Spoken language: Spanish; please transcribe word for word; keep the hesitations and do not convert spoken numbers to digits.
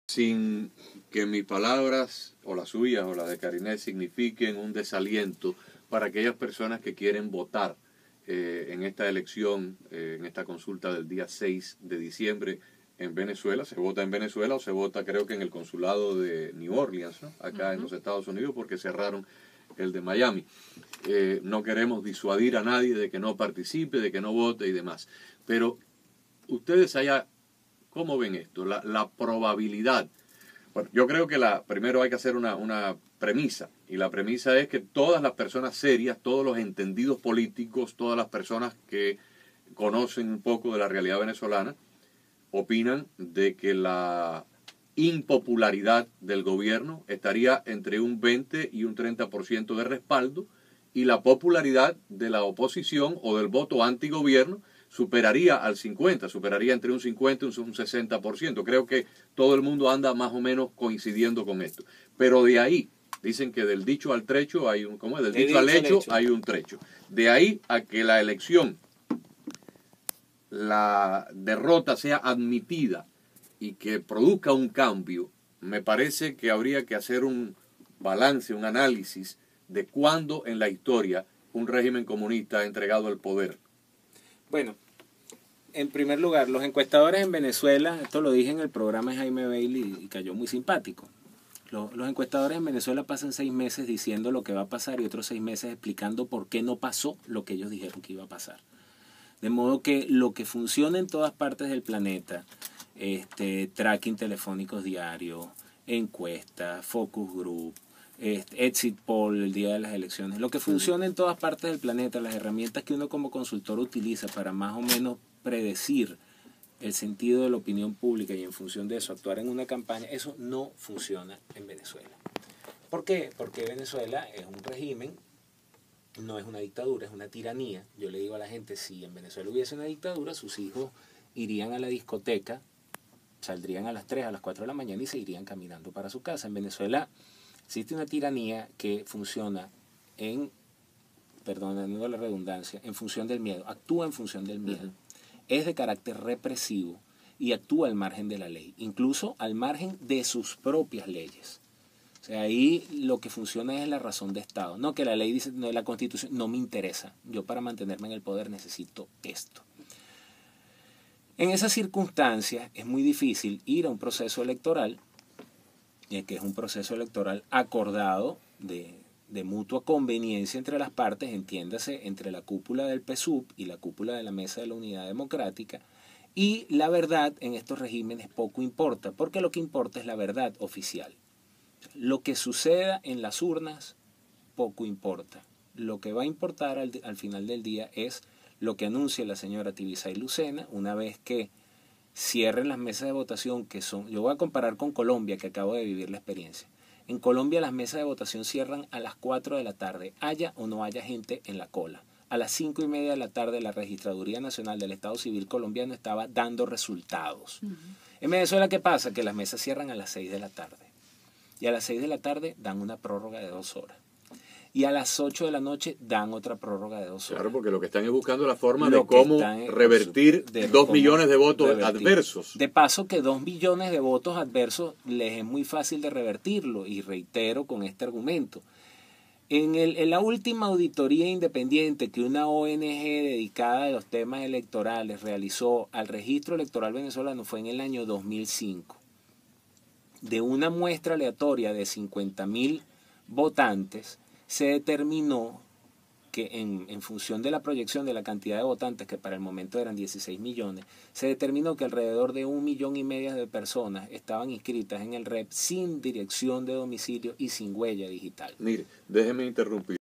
sin que mis palabras o las suyas o las de Karine signifiquen un desaliento para aquellas personas que quieren votar eh, en esta elección, eh, en esta consulta del día seis de diciembre en Venezuela. Se vota en Venezuela o se vota creo que en el consulado de New Orleans, ¿no? Acá uh-huh. en los Estados Unidos, porque cerraron el de Miami. Eh, no queremos disuadir a nadie de que no participe, de que no vote y demás. Pero ustedes allá, ¿cómo ven esto? La, la probabilidad. Bueno, yo creo que la, primero hay que hacer una, una premisa. Y la premisa es que todas las personas serias, todos los entendidos políticos, todas las personas que conocen un poco de la realidad venezolana, opinan de que la impopularidad del gobierno estaría entre un veinte y un treinta por ciento de respaldo, y la popularidad de la oposición o del voto antigobierno superaría al cincuenta, superaría entre un cincuenta y un sesenta por ciento. Creo que todo el mundo anda más o menos coincidiendo con esto. Pero de ahí, dicen que del dicho al trecho hay un, ¿cómo es? Del dicho al hecho hay un trecho. De ahí a que la elección, la derrota sea admitida y que produzca un cambio, me parece que habría que hacer un balance, un análisis de cuándo en la historia un régimen comunista ha entregado el poder. Bueno, en primer lugar, los encuestadores en Venezuela, esto lo dije en el programa de Jaime Bailey y cayó muy simpático. Los, los encuestadores en Venezuela pasan seis meses diciendo lo que va a pasar y otros seis meses explicando por qué no pasó lo que ellos dijeron que iba a pasar. De modo que lo que funciona en todas partes del planeta, este, tracking telefónicos diarios, encuestas, focus group, este, exit poll el día de las elecciones, lo que funciona en todas partes del planeta, las herramientas que uno como consultor utiliza para más o menos predecir el sentido de la opinión pública y en función de eso actuar en una campaña, eso no funciona en Venezuela. ¿Por qué? Porque Venezuela es un régimen, no es una dictadura, es una tiranía. Yo le digo a la gente, si en Venezuela hubiese una dictadura, sus hijos irían a la discoteca, saldrían a las tres, a las cuatro de la mañana y se irían caminando para su casa. En Venezuela existe una tiranía que funciona en, perdonando la redundancia, en función del miedo, actúa en función del miedo. Uh-huh. Es de carácter represivo y actúa al margen de la ley, incluso al margen de sus propias leyes. O sea, ahí lo que funciona es la razón de Estado. No que la ley dice, no, la Constitución no me interesa. Yo para mantenerme en el poder necesito esto. En esas circunstancias es muy difícil ir a un proceso electoral, que es un proceso electoral acordado de, de mutua conveniencia entre las partes, entiéndase, entre la cúpula del P S U V y la cúpula de la Mesa de la Unidad Democrática. Y la verdad en estos regímenes poco importa, porque lo que importa es la verdad oficial. Lo que suceda en las urnas poco importa. Lo que va a importar al, al final del día es lo que anuncia la señora Tibisay Lucena una vez que cierren las mesas de votación, que son, yo voy a comparar con Colombia, que acabo de vivir la experiencia. En Colombia las mesas de votación cierran a las cuatro de la tarde, haya o no haya gente en la cola. A las cinco y media de la tarde la Registraduría Nacional del Estado Civil colombiano estaba dando resultados. Uh-huh. En Venezuela, ¿qué pasa? Que las mesas cierran a las seis de la tarde. Y a las seis de la tarde dan una prórroga de dos horas. Y a las ocho de la noche dan otra prórroga de dos horas. Claro, porque lo que están es buscando la forma lo de cómo revertir de dos millones de votos revertir. adversos. De paso que dos millones de votos adversos les es muy fácil de revertirlo, y reitero con este argumento. En, el, en la última auditoría independiente que una O N G dedicada a los temas electorales realizó al registro electoral venezolano fue en el año dos mil cinco. De una muestra aleatoria de cincuenta mil votantes, se determinó que en, en función de la proyección de la cantidad de votantes, que para el momento eran dieciséis millones, se determinó que alrededor de un millón y medio de personas estaban inscritas en el R E P sin dirección de domicilio y sin huella digital. Mire, déjeme interrumpir.